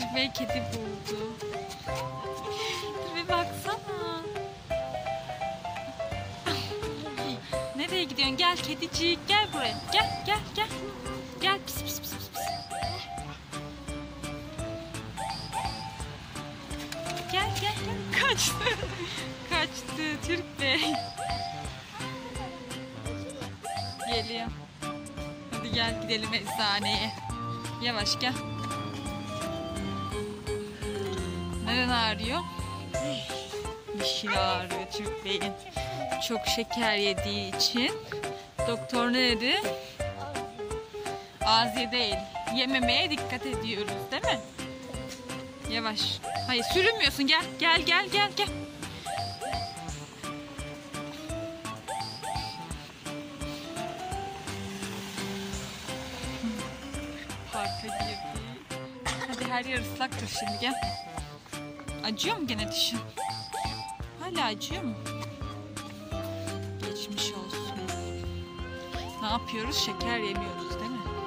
Türk Bey kedi buldu. Bir baksana. Nereye gidiyorsun? Gel kedicik, gel buraya. Gel, gel, gel. Gel, pis pis pis pis. Gel, gel, gel. Kaçtı. Kaçtı Türk Bey. Geliyor. Hadi gel gidelim eczaneye. Yavaş gel. Neren ağrıyor? Dişini ağrıyor Türk Bey'in. Çok şeker yediği için. Doktor ne dedi? Az ye değil. Yememeye dikkat ediyoruz değil mi? Yavaş. Hayır sürünmüyorsun. Gel gel gel gel gel. Parka girdi. Hadi her yer ıslaktır şimdi gel. Acıyor mu gene dişin? Hala acıyor mu? Geçmiş olsun. Ne yapıyoruz? Şeker yemiyoruz değil mi?